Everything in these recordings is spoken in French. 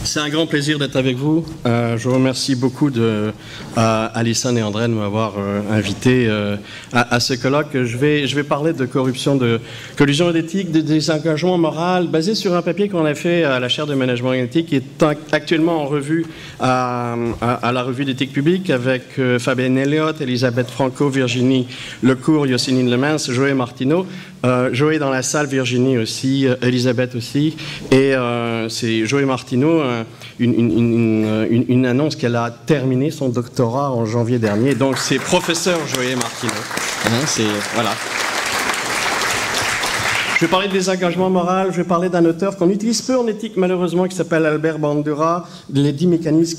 C'est un grand plaisir d'être avec vous. Je vous remercie beaucoup Alison et André de m'avoir invité à ce colloque. Je vais parler de corruption, de collusion d'éthique, de désengagement moral, basé sur un papier qu'on a fait à la chaire de management éthique, qui est actuellement en revue à la revue d'éthique publique avec Fabienne Elliott, Elisabeth Franco, Virginie Lecourt, Yossinine Lemens, Joël Martineau. Joël dans la salle, Virginie aussi, Elisabeth aussi, et c'est Joël Martineau, une annonce qu'elle a terminé son doctorat en janvier dernier, donc c'est professeur Joël Martineau. Voilà. Je vais parler de désengagement moral, je vais parler d'un auteur qu'on utilise peu en éthique malheureusement, qui s'appelle Albert Bandura, les 10 mécanismes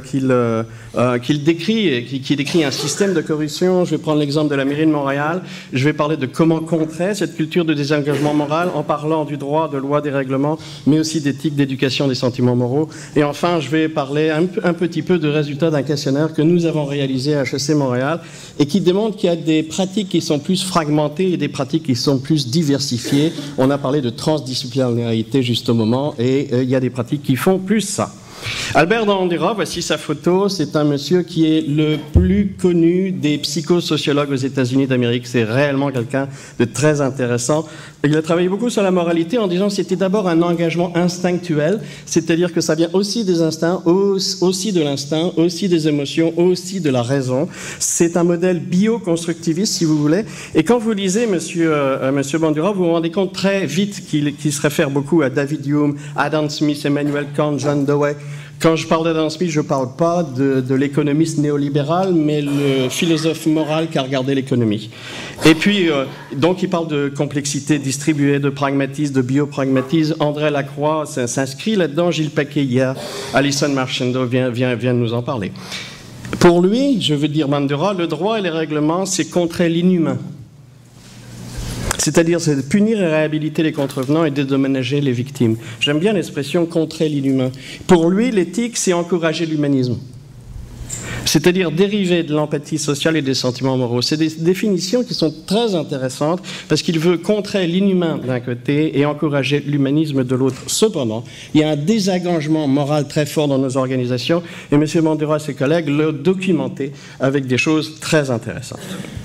qu'il décrit, et qui décrit un système de corruption. Je vais prendre l'exemple de la mairie de Montréal. Je vais parler de comment contrer cette culture de désengagement moral en parlant du droit, de loi, des règlements, mais aussi d'éthique, d'éducation, des sentiments moraux. Et enfin, je vais parler un petit peu de résultats d'un questionnaire que nous avons réalisé à HEC Montréal et qui démontre qu'il y a des pratiques qui sont plus fragmentées et des pratiques qui sont plus diversifiées. On a parlé de transdisciplinarité juste au moment, et il y a des pratiques qui font plus ça. Albert Bandura, voici sa photo. C'est un monsieur qui est le plus connu des psychosociologues aux États-Unis d'Amérique. C'est réellement quelqu'un de très intéressant. Il a travaillé beaucoup sur la moralité en disant que c'était d'abord un engagement instinctuel, c'est-à-dire que ça vient aussi des instincts, aussi de l'instinct, aussi des émotions, aussi de la raison. C'est un modèle bioconstructiviste, si vous voulez. Et quand vous lisez Monsieur Bandura, vous vous rendez compte très vite qu'il se réfère beaucoup à David Hume, Adam Smith, Emmanuel Kant, John Dewey. Quand je parle d'Adam Smith, je ne parle pas de l'économiste néolibéral, mais le philosophe moral qui a regardé l'économie. Et puis, donc, il parle de complexité distribuée, de pragmatisme, de biopragmatisme. André Lacroix s'inscrit là-dedans. Gilles Paquet hier, Alison Marchando vient de nous en parler. Pour lui, je veux dire Bandura, le droit et les règlements, c'est contrer l'inhumain. C'est-à-dire, c'est de punir et réhabiliter les contrevenants et dédommager les victimes. J'aime bien l'expression « contrer l'inhumain ». Pour lui, l'éthique, c'est encourager l'humanisme. C'est-à-dire dériver de l'empathie sociale et des sentiments moraux. C'est des définitions qui sont très intéressantes parce qu'il veut contrer l'inhumain d'un côté et encourager l'humanisme de l'autre. Cependant, il y a un désengagement moral très fort dans nos organisations et M. Bandura et ses collègues l'ont documenté avec des choses très intéressantes.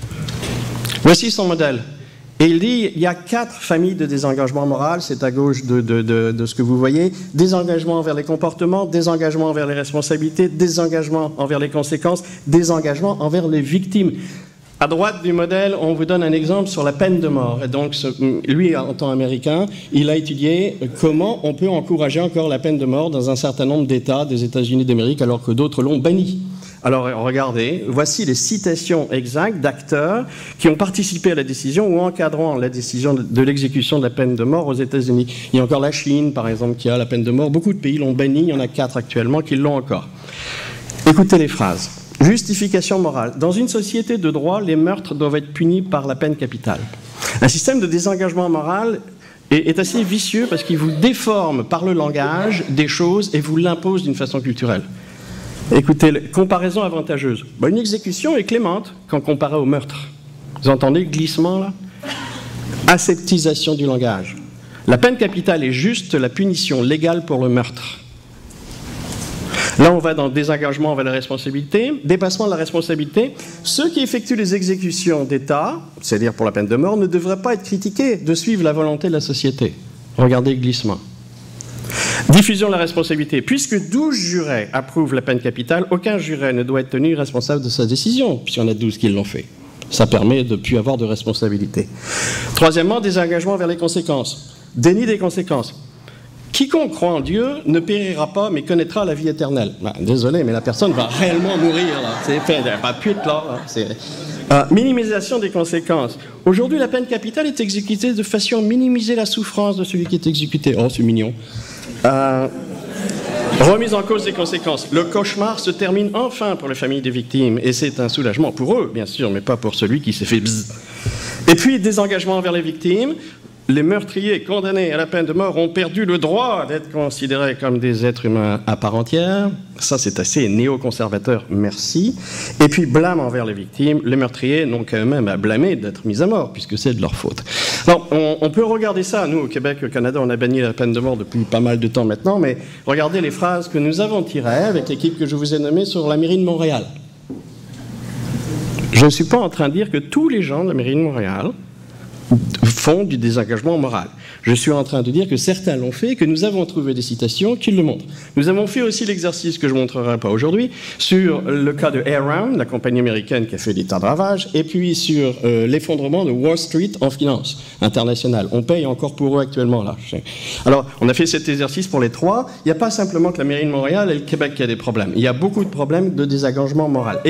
Voici son modèle. Et il dit, il y a 4 familles de désengagement moral, c'est à gauche de ce que vous voyez. Désengagement envers les comportements, désengagement envers les responsabilités, désengagement envers les conséquences, désengagement envers les victimes. À droite du modèle, on vous donne un exemple sur la peine de mort. Et donc, lui, en tant qu'Américain, il a étudié comment on peut encourager encore la peine de mort dans un certain nombre d'États des États-Unis d'Amérique, alors que d'autres l'ont banni. Alors, regardez, voici les citations exactes d'acteurs qui ont participé à la décision ou encadrant la décision de l'exécution de la peine de mort aux États-Unis. Il y a encore la Chine, par exemple, qui a la peine de mort. Beaucoup de pays l'ont banni, il y en a 4 actuellement qui l'ont encore. Écoutez les phrases. Justification morale. Dans une société de droit, les meurtres doivent être punis par la peine capitale. Un système de désengagement moral est assez vicieux parce qu'il vous déforme par le langage des choses et vous l'impose d'une façon culturelle. Écoutez, comparaison avantageuse. Une exécution est clémente quand comparée au meurtre. Vous entendez le glissement là? Aseptisation du langage. La peine capitale est juste la punition légale pour le meurtre. Là, on va dans le désengagement envers la responsabilité, dépassement de la responsabilité. Ceux qui effectuent les exécutions d'État, c'est-à-dire pour la peine de mort, ne devraient pas être critiqués de suivre la volonté de la société. Regardez le glissement. Diffusion de la responsabilité. Puisque 12 jurés approuvent la peine capitale, aucun juré ne doit être tenu responsable de sa décision, puisqu'il y en a 12 qui l'ont fait. Ça permet de ne plus avoir de responsabilité. Troisièmement, désengagement vers les conséquences. Déni des conséquences. Quiconque croit en Dieu ne périra pas, mais connaîtra la vie éternelle. Désolé, mais la personne va réellement mourir. C'est pas pute, là. Minimisation des conséquences. Aujourd'hui, la peine capitale est exécutée de façon à minimiser la souffrance de celui qui est exécuté. Oh, c'est mignon. Remise en cause des conséquences. Le cauchemar se termine enfin pour les familles des victimes. Et c'est un soulagement pour eux, bien sûr, mais pas pour celui qui s'est fait bzzz. Et puis, désengagement envers les victimes. les meurtriers condamnés à la peine de mort ont perdu le droit d'être considérés comme des êtres humains à part entière. Ça, c'est assez néoconservateur, merci. Et puis, blâme envers les victimes. Les meurtriers n'ont quand même à blâmer d'être mis à mort, puisque c'est de leur faute. Alors, on peut regarder ça. Nous, au Québec, au Canada, on a banni la peine de mort depuis pas mal de temps maintenant, mais regardez les phrases que nous avons tirées avec l'équipe que je vous ai nommée sur la mairie de Montréal. Je ne suis pas en train de dire que tous les gens de la mairie de Montréal font du désengagement moral. Je suis en train de dire que certains l'ont fait et que nous avons trouvé des citations qui le montrent. Nous avons fait aussi l'exercice que je ne montrerai pas aujourd'hui sur le cas de Enron, la compagnie américaine qui a fait des tas de ravages, et puis sur l'effondrement de Wall Street en finance internationale. On paye encore pour eux actuellement là. Alors, on a fait cet exercice pour les trois. Il n'y a pas simplement que la mairie de Montréal et le Québec qui a des problèmes. Il y a beaucoup de problèmes de désengagement moral.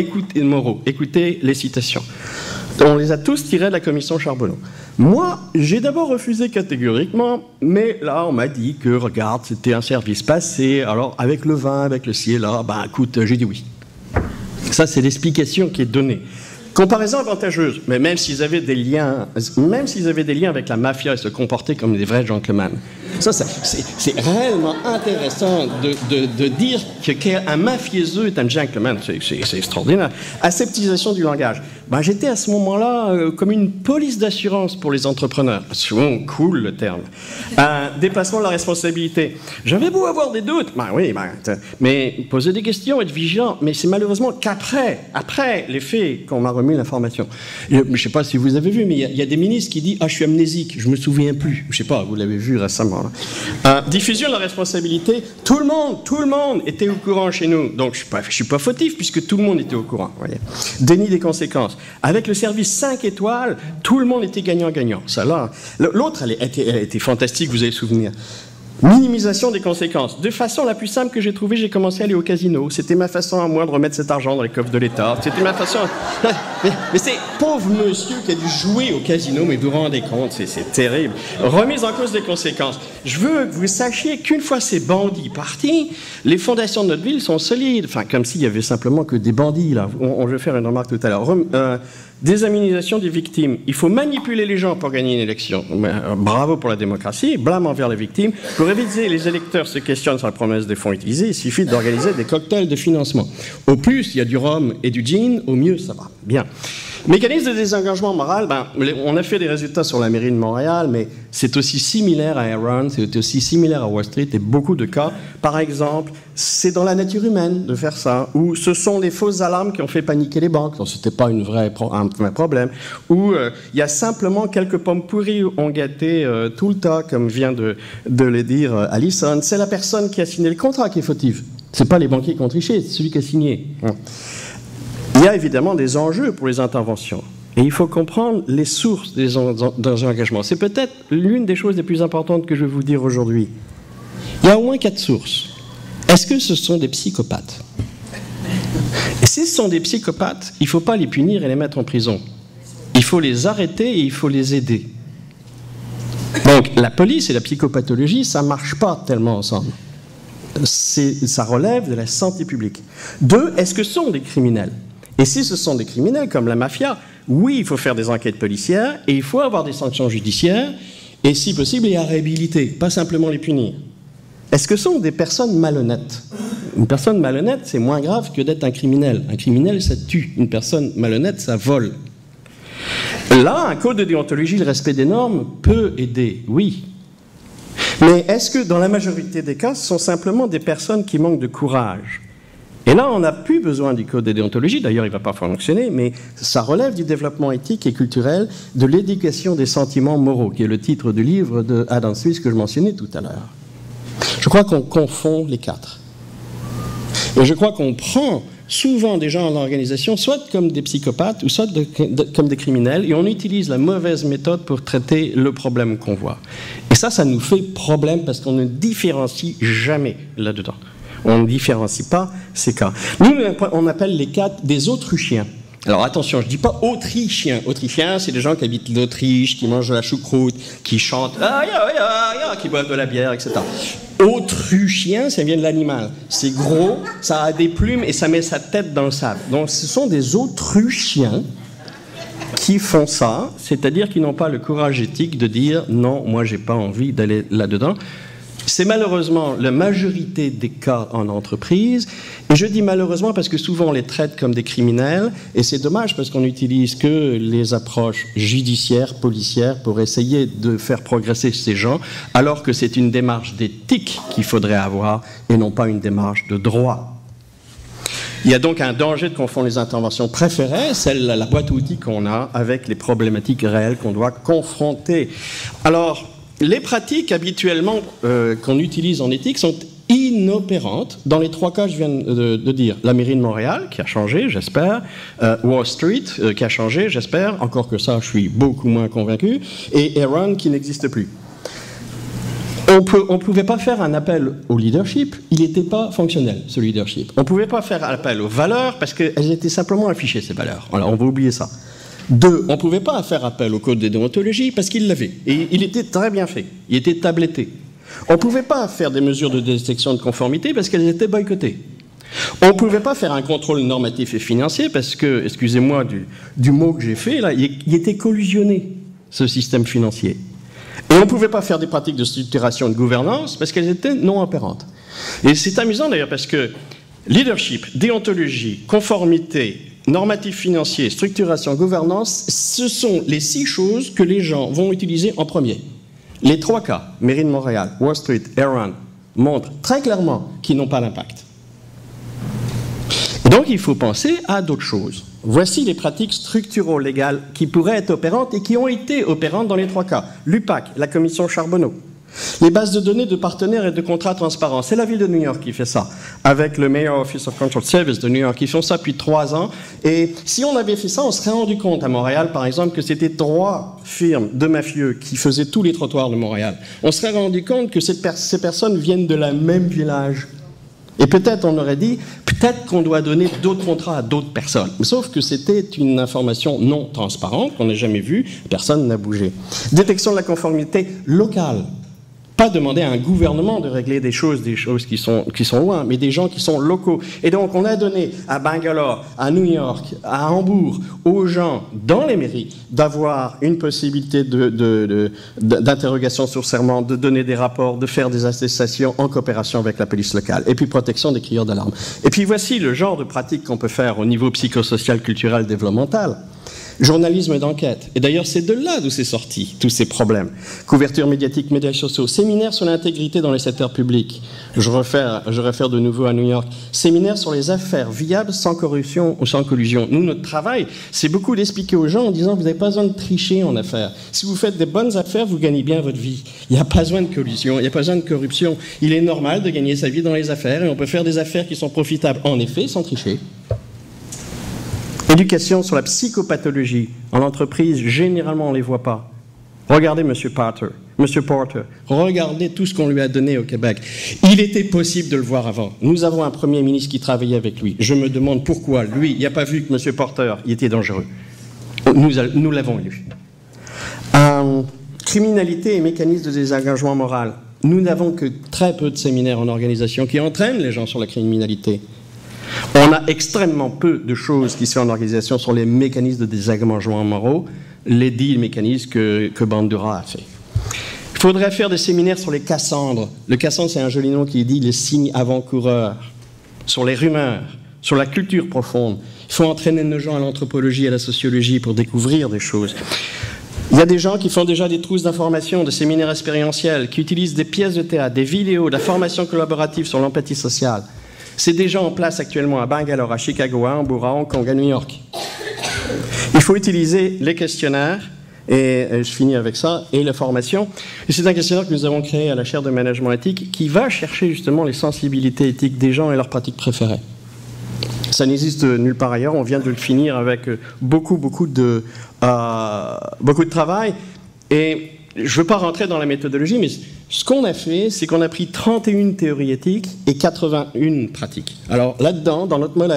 Écoutez les citations. On les a tous tirés de la commission Charbonneau. Moi, j'ai d'abord refusé catégoriquement, mais là, on m'a dit que, regarde, c'était un service passé, alors avec le vin, avec le ci et là, ben écoute, j'ai dit oui. Ça, c'est l'explication qui est donnée. Comparaison avantageuse, mais même s'ils avaient des liens avec la mafia et se comportaient comme des vrais gentlemen. Ça, c'est réellement intéressant de dire qu'un mafieux est un gentleman. C'est extraordinaire. Aseptisation du langage. Ben, j'étais à ce moment-là comme une police d'assurance pour les entrepreneurs. C'est vraiment cool le terme. Déplacement de la responsabilité. J'avais beau avoir des doutes, ben oui, mais poser des questions, être vigilant, mais c'est malheureusement après les faits qu'on m'a remis l'information. Je ne sais pas si vous avez vu, mais il y a des ministres qui disent « Ah, je suis amnésique, je ne me souviens plus ». Je ne sais pas, vous l'avez vu récemment. Diffusion de la responsabilité. Tout le monde était au courant chez nous. Donc, je ne suis pas fautif puisque tout le monde était au courant. Voyez. Déni des conséquences. Avec le service 5 étoiles, tout le monde était gagnant-gagnant. Ça là. L'autre, elle était fantastique, vous avez souvenir. Minimisation des conséquences. De façon la plus simple que j'ai trouvée, j'ai commencé à aller au casino. C'était ma façon à moi de remettre cet argent dans les coffres de l'État. C'était ma façon... Mais c'est pauvre monsieur qui a dû jouer au casino, mais vous vous rendez compte, c'est terrible. Remise en cause des conséquences. Je veux que vous sachiez qu'une fois ces bandits partis, les fondations de notre ville sont solides. Enfin, comme s'il y avait simplement que des bandits, là. On va faire une remarque tout à l'heure. Déshumanilisation des victimes. Il faut manipuler les gens pour gagner une élection. Bravo pour la démocratie, blâme envers les victimes. Pour éviter les électeurs se questionnent sur la promesse des fonds utilisés, il suffit d'organiser des cocktails de financement. Au plus, il y a du rhum et du gin, au mieux, ça va. Bien. Mécanisme de désengagement moral, on a fait des résultats sur la mairie de Montréal, mais c'est aussi similaire à Enron, c'est aussi similaire à Wall Street, et beaucoup de cas. Par exemple, c'est dans la nature humaine de faire ça, ou ce sont les fausses alarmes qui ont fait paniquer les banques, donc c'était pas un vrai problème, ou il y a simplement quelques pommes pourries ont gâté tout le tas, comme vient de le dire Alison. C'est la personne qui a signé le contrat qui est fautive. C'est pas les banquiers qui ont triché, c'est celui qui a signé. Il y a évidemment des enjeux pour les interventions. Et il faut comprendre les sources des engagements. C'est peut-être l'une des choses les plus importantes que je vais vous dire aujourd'hui. Il y a au moins 4 sources. Est-ce que ce sont des psychopathes? Et si ce sont des psychopathes, il ne faut pas les punir et les mettre en prison. Il faut les arrêter et il faut les aider. Donc la police et la psychopathologie, ça ne marche pas tellement ensemble. Ça relève de la santé publique. 2, est-ce que ce sont des criminels? Et si ce sont des criminels comme la mafia, oui, il faut faire des enquêtes policières et il faut avoir des sanctions judiciaires et si possible les réhabiliter, pas simplement les punir. Est-ce que ce sont des personnes malhonnêtes? Une personne malhonnête, c'est moins grave que d'être un criminel. Un criminel, ça tue. Une personne malhonnête, ça vole. Là, un code de déontologie, le respect des normes, peut aider, oui. Mais est-ce que dans la majorité des cas, ce sont simplement des personnes qui manquent de courage? Et là, on n'a plus besoin du code de déontologie, d'ailleurs il ne va pas fonctionner, mais ça relève du développement éthique et culturel, de l'éducation des sentiments moraux, qui est le titre du livre de Adam Smith que je mentionnais tout à l'heure. Je crois qu'on confond les 4. Et je crois qu'on prend souvent des gens en organisation, soit comme des psychopathes, ou soit comme des criminels, et on utilise la mauvaise méthode pour traiter le problème qu'on voit. Et ça nous fait problème parce qu'on ne différencie jamais là-dedans. On ne différencie pas ces cas. Nous, on appelle les cas des Autrichiens. Alors attention, je ne dis pas Autrichiens. Autrichiens, c'est des gens qui habitent l'Autriche, qui mangent de la choucroute, qui chantent, qui boivent de la bière, etc. Autrichien, ça vient de l'animal. C'est gros, ça a des plumes et ça met sa tête dans le sable. Donc ce sont des Autrichiens qui font ça, c'est-à-dire qui n'ont pas le courage éthique de dire « non, moi j'ai pas envie d'aller là-dedans ». C'est malheureusement la majorité des cas en entreprise, et je dis malheureusement parce que souvent on les traite comme des criminels, et c'est dommage parce qu'on n'utilise que les approches judiciaires, policières, pour essayer de faire progresser ces gens, alors que c'est une démarche d'éthique qu'il faudrait avoir, et non pas une démarche de droit. Il y a donc un danger de confondre les interventions préférées, la boîte à outils qu'on a, avec les problématiques réelles qu'on doit confronter. Alors, les pratiques habituellement qu'on utilise en éthique sont inopérantes. Dans les trois cas, je viens de dire. La mairie de Montréal, qui a changé, j'espère. Wall Street, qui a changé, j'espère. Encore que ça, je suis beaucoup moins convaincu. Et Aaron, qui n'existe plus. On ne pouvait pas faire un appel au leadership. Il n'était pas fonctionnel, ce leadership. On ne pouvait pas faire un appel aux valeurs parce qu'elles étaient simplement affichées, ces valeurs. Alors, on va oublier ça. 2, on ne pouvait pas faire appel au code de déontologie parce qu'il l'avait. Et il était très bien fait. Il était tabletté. On ne pouvait pas faire des mesures de détection de conformité parce qu'elles étaient boycottées. On ne pouvait pas faire un contrôle normatif et financier parce que, excusez-moi du mot que j'ai fait, là, il était collusionné, ce système financier. Et on ne pouvait pas faire des pratiques de structuration et de gouvernance parce qu'elles étaient non opérantes. Et c'est amusant d'ailleurs parce que leadership, déontologie, conformité, normatif financier, structuration, gouvernance, ce sont les 6 choses que les gens vont utiliser en premier. Les 3 cas, mairie de Montréal, Wall Street, Aaron, montrent très clairement qu'ils n'ont pas d'impact. Donc il faut penser à d'autres choses. Voici les pratiques structuro-légales qui pourraient être opérantes et qui ont été opérantes dans les 3 cas. L'UPAC, la commission Charbonneau. Les bases de données de partenaires et de contrats transparents. C'est la ville de New York qui fait ça, avec le Mayor Office of Control Service de New York. Ils font ça depuis 3 ans. Et si on avait fait ça, on serait rendu compte à Montréal, par exemple, que c'était 3 firmes de mafieux qui faisaient tous les trottoirs de Montréal. On serait rendu compte que ces personnes viennent de la même village. Et peut-être on aurait dit, peut-être qu'on doit donner d'autres contrats à d'autres personnes. Sauf que c'était une information non transparente, qu'on n'a jamais vue, personne n'a bougé. Détection de la conformité locale. Pas demander à un gouvernement de régler des choses qui sont loin, mais des gens qui sont locaux. Et donc, on a donné à Bangalore, à New York, à Hambourg, aux gens dans les mairies d'avoir une possibilité d'interrogation sur serment, de donner des rapports, de faire des attestations en coopération avec la police locale. Et puis, protection des crieurs d'alarme. Et puis, voici le genre de pratiques qu'on peut faire au niveau psychosocial, culturel, développemental. Journalisme d'enquête. Et d'ailleurs, c'est de là d'où c'est sorti, tous ces problèmes. Couverture médiatique, médias sociaux, séminaire sur l'intégrité dans les secteurs publics. Je réfère de nouveau à New York. Séminaire sur les affaires viables sans corruption ou sans collusion. Nous, notre travail, c'est beaucoup d'expliquer aux gens en disant vous n'avez pas besoin de tricher en affaires. Si vous faites des bonnes affaires, vous gagnez bien votre vie. Il n'y a pas besoin de collusion, il n'y a pas besoin de corruption. Il est normal de gagner sa vie dans les affaires et on peut faire des affaires qui sont profitables, en effet, sans tricher. Éducation sur la psychopathologie. En entreprise, généralement, on ne les voit pas. Regardez M. Porter. Regardez tout ce qu'on lui a donné au Québec. Il était possible de le voir avant. Nous avons un Premier ministre qui travaillait avec lui. Je me demande pourquoi, lui, il n'a pas vu que M. Porter, il était dangereux. Nous l'avons eu. Criminalité et mécanismes de désengagement moral. Nous n'avons que très peu de séminaires en organisation qui entraînent les gens sur la criminalité. On a extrêmement peu de choses qui se font en organisation sur les mécanismes de désengagement moraux, les 10 mécanismes que Bandura a fait. Il faudrait faire des séminaires sur les Cassandres. Le Cassandre, c'est un joli nom qui dit les signes avant-coureurs, sur les rumeurs, sur la culture profonde. Il faut entraîner nos gens à l'anthropologie et à la sociologie pour découvrir des choses. Il y a des gens qui font déjà des trousses d'information, des séminaires expérientiels, qui utilisent des pièces de théâtre, des vidéos, de la formation collaborative sur l'empathie sociale. C'est déjà en place actuellement à Bangalore, à Chicago, à Hambourg, à Hong Kong, à New York. Il faut utiliser les questionnaires, et je finis avec ça, et la formation. Et c'est un questionnaire que nous avons créé à la chaire de management éthique qui va chercher justement les sensibilités éthiques des gens et leurs pratiques préférées. Ça n'existe nulle part ailleurs, on vient de le finir avec beaucoup de travail. Et je ne veux pas rentrer dans la méthodologie, mais ce qu'on a fait, c'est qu'on a pris 31 théories éthiques et 81 pratiques. Alors là-dedans, dans notre modèle,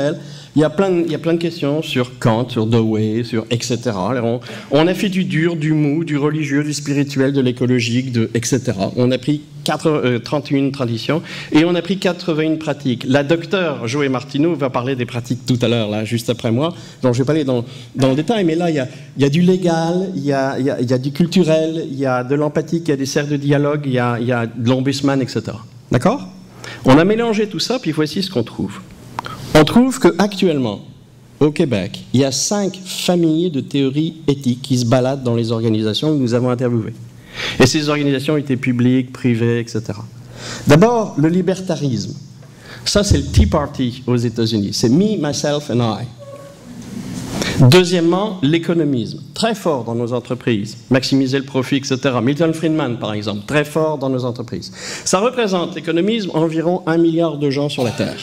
Il y a plein de questions sur Kant, sur Dewey, sur etc. On a fait du dur, du mou, du religieux, du spirituel, de l'écologique, etc. On a pris 31 traditions et on a pris 81 pratiques. La docteure Joé Martineau va parler des pratiques tout à l'heure, là, juste après moi. Donc je ne vais pas aller dans le détail, mais là, il y a du légal, il y a du culturel, il y a de l'empathique, il y a des cercles de dialogue, il y a de l'ombudsman, etc. D'accord ? On a mélangé tout ça, puis voici ce qu'on trouve. On trouve qu'actuellement, au Québec, il y a 5 familles de théories éthiques qui se baladent dans les organisations que nous avons interviewées. Et ces organisations étaient publiques, privées, etc. D'abord, le libertarisme. Ça, c'est le Tea Party aux États-Unis. C'est me, myself and I. Deuxièmement, l'économisme. Très fort dans nos entreprises. Maximiser le profit, etc. Milton Friedman, par exemple, très fort dans nos entreprises. Ça représente, l'économisme, environ 1 milliard de gens sur la Terre.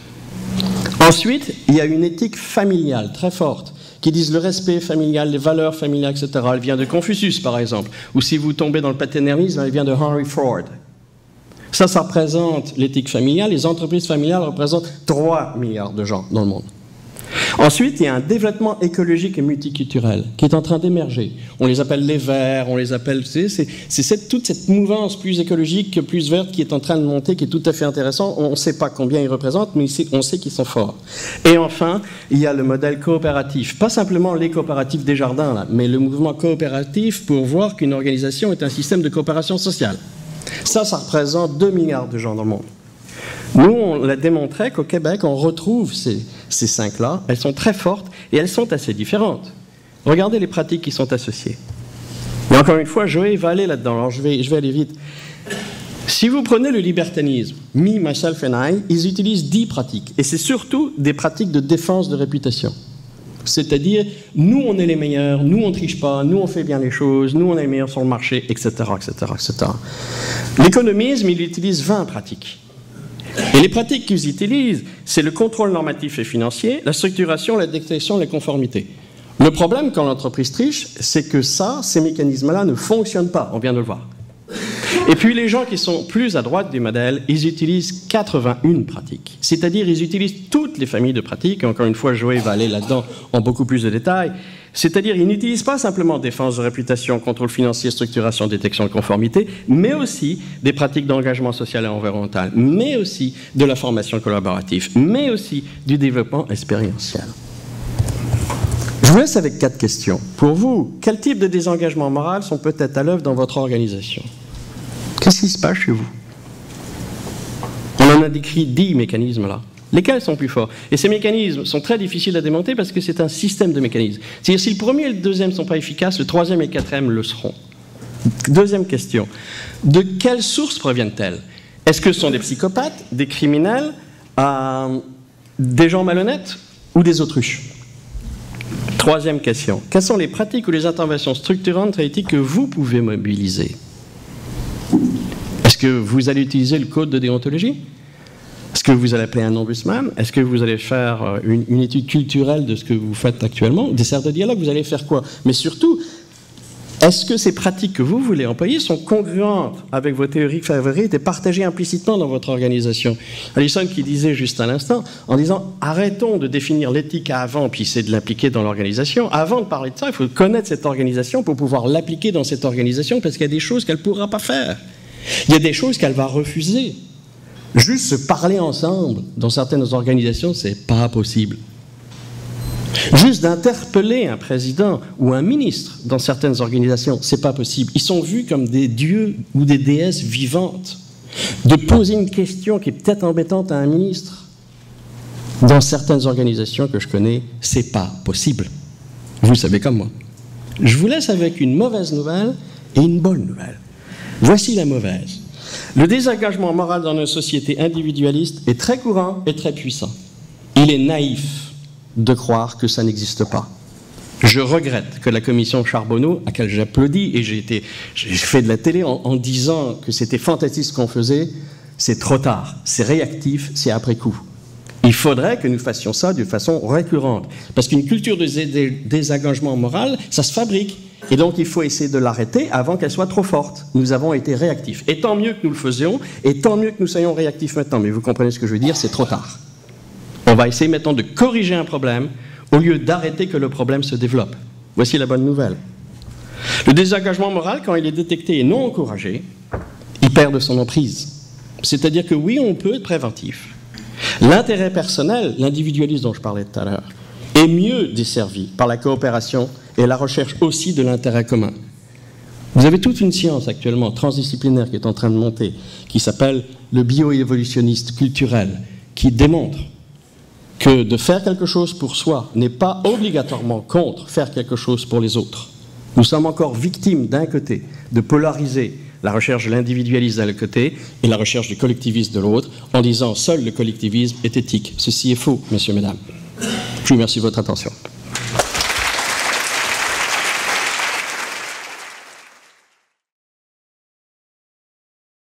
Ensuite, il y a une éthique familiale très forte, qui disent le respect familial, les valeurs familiales, etc. Elle vient de Confucius, par exemple. Ou si vous tombez dans le paternalisme, elle vient de Henry Ford. Ça représente l'éthique familiale. Les entreprises familiales représentent 3 milliards de gens dans le monde. Ensuite, il y a un développement écologique et multiculturel qui est en train d'émerger. On les appelle les Verts, on les appelle... C'est toute cette mouvance plus écologique, plus verte qui est en train de monter, qui est tout à fait intéressant. On ne sait pas combien ils représentent, mais on sait qu'ils sont forts. Et enfin, il y a le modèle coopératif. Pas simplement les coopératifs des jardins, là, mais le mouvement coopératif pour voir qu'une organisation est un système de coopération sociale. Ça représente 2 milliards de gens dans le monde. Nous, on l'a démontré qu'au Québec, on retrouve ces 5-là. Elles sont très fortes et elles sont assez différentes. Regardez les pratiques qui sont associées. Et encore une fois, Joé va aller là-dedans. Alors, je vais aller vite. Si vous prenez le libertarisme, me, myself and I, ils utilisent 10 pratiques. Et c'est surtout des pratiques de défense de réputation. C'est-à-dire, nous, on est les meilleurs, nous, on ne triche pas, nous, on fait bien les choses, nous, on est les meilleurs sur le marché, etc., etc., etc. L'économisme, il utilise 20 pratiques. Et les pratiques qu'ils utilisent, c'est le contrôle normatif et financier, la structuration, la détection, la conformité. Le problème quand l'entreprise triche, c'est que ces mécanismes-là ne fonctionnent pas, on vient de le voir. Et puis les gens qui sont plus à droite du modèle, ils utilisent 81 pratiques. C'est-à-dire, ils utilisent toutes les familles de pratiques, et encore une fois, Joé va aller là-dedans en beaucoup plus de détails. C'est-à-dire, ils n'utilisent pas simplement défense de réputation, contrôle financier, structuration, détection et conformité, mais aussi des pratiques d'engagement social et environnemental, mais aussi de la formation collaborative, mais aussi du développement expérientiel. Je vous laisse avec 4 questions. Pour vous, quel type de désengagement moral sont peut-être à l'œuvre dans votre organisation? Qu'est-ce qui se passe chez vous? On en a décrit 10 mécanismes là. Lesquels sont plus forts? Et ces mécanismes sont très difficiles à démonter parce que c'est un système de mécanismes. C'est-à-dire, si le premier et le deuxième ne sont pas efficaces, le troisième et le quatrième le seront. Deuxième question. De quelles sources proviennent-elles? Est-ce que ce sont des psychopathes, des criminels, des gens malhonnêtes ou des autruches? Troisième question. Quelles sont les pratiques ou les interventions structurantes et éthiques que vous pouvez mobiliser? Est-ce que vous allez utiliser le code de déontologie? Est-ce que vous allez appeler un ombudsman? Est-ce que vous allez faire une étude culturelle de ce que vous faites actuellement? Des cercles de dialogue, vous allez faire quoi? Mais surtout, est-ce que ces pratiques que vous voulez employer sont congruentes avec vos théories favorites et partagées implicitement dans votre organisation? Allison qui disait juste à l'instant, en disant « arrêtons de définir l'éthique avant, puis c'est de l'impliquer dans l'organisation. Avant de parler de ça, il faut connaître cette organisation pour pouvoir l'appliquer dans cette organisation parce qu'il y a des choses qu'elle ne pourra pas faire. Il y a des choses qu'elle va refuser. Juste se parler ensemble dans certaines organisations, c'est pas possible. Juste d'interpeller un président ou un ministre dans certaines organisations, c'est pas possible. Ils sont vus comme des dieux ou des déesses vivantes. De poser une question qui est peut-être embêtante à un ministre, dans certaines organisations que je connais, c'est pas possible. Vous le savez comme moi. Je vous laisse avec une mauvaise nouvelle et une bonne nouvelle. Voici la mauvaise. Le désengagement moral dans nos sociétés individualistes est très courant et très puissant. Il est naïf de croire que ça n'existe pas. Je regrette que la commission Charbonneau, à laquelle j'applaudis, et j'ai fait de la télé en disant que c'était fantastique ce qu'on faisait, c'est trop tard, c'est réactif, c'est après coup. Il faudrait que nous fassions ça de façon récurrente. Parce qu'une culture de désengagement moral, ça se fabrique. Et donc, il faut essayer de l'arrêter avant qu'elle soit trop forte. Nous avons été réactifs. Et tant mieux que nous le faisions, et tant mieux que nous soyons réactifs maintenant. Mais vous comprenez ce que je veux dire, c'est trop tard. On va essayer maintenant de corriger un problème au lieu d'arrêter que le problème se développe. Voici la bonne nouvelle. Le désengagement moral, quand il est détecté et non encouragé, il perd de son emprise. C'est-à-dire que oui, on peut être préventif. L'intérêt personnel, l'individualisme dont je parlais tout à l'heure, est mieux desservi par la coopération et la recherche aussi de l'intérêt commun. Vous avez toute une science actuellement transdisciplinaire qui est en train de monter, qui s'appelle le bioévolutionniste culturel, qui démontre que de faire quelque chose pour soi n'est pas obligatoirement contre faire quelque chose pour les autres. Nous sommes encore victimes d'un côté de polariser la recherche de l'individualisme d'un côté et la recherche du collectivisme de l'autre, en disant seul le collectivisme est éthique. Ceci est faux, messieurs, mesdames. Je vous remercie de votre attention.